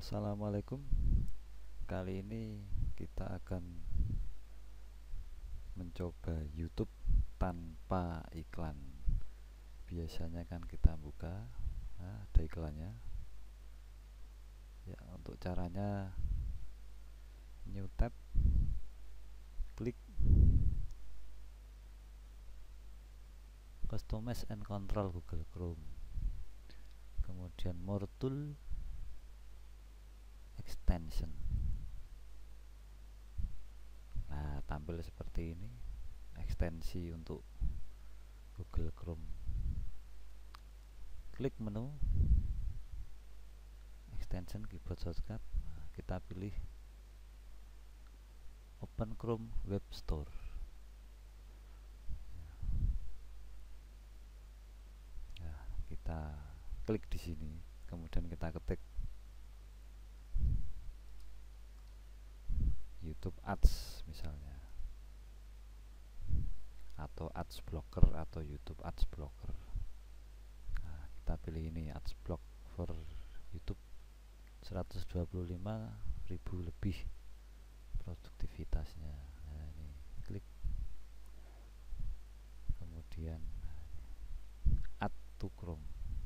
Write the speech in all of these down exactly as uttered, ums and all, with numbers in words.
Assalamualaikum. Kali ini kita akan mencoba YouTube tanpa iklan. Biasanya kan kita buka, nah, ada iklannya. Ya, untuk caranya new tab, klik customize and control Google Chrome. Kemudian more tool, extension. Nah, tampil seperti ini, ekstensi untuk Google Chrome. Klik menu extension keyboard shortcut. Nah, kita pilih Open Chrome Web Store. Nah, kita klik di sini, kemudian kita ketik YouTube Ads misalnya, atau Ads Blocker atau YouTube Ads Blocker. Nah, kita pilih ini Ads Block for YouTube, seratus dua puluh lima ribu lebih produktivitasnya. Nah, ini klik, kemudian Add to Chrome,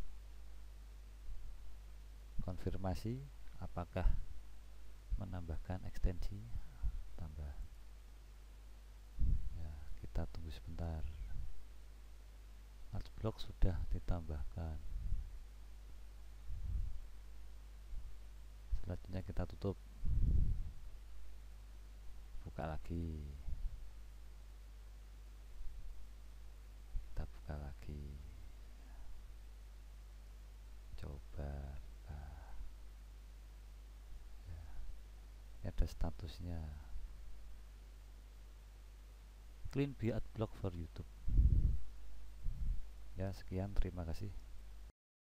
konfirmasi apakah menambahkan ekstensi, tambah. Ya, kita tunggu sebentar. Adblock sudah ditambahkan. Selanjutnya kita tutup, buka lagi, kita buka lagi, coba. Nah, ya, ini ada statusnya, clean B adblock for YouTube. Ya, sekian, terima kasih.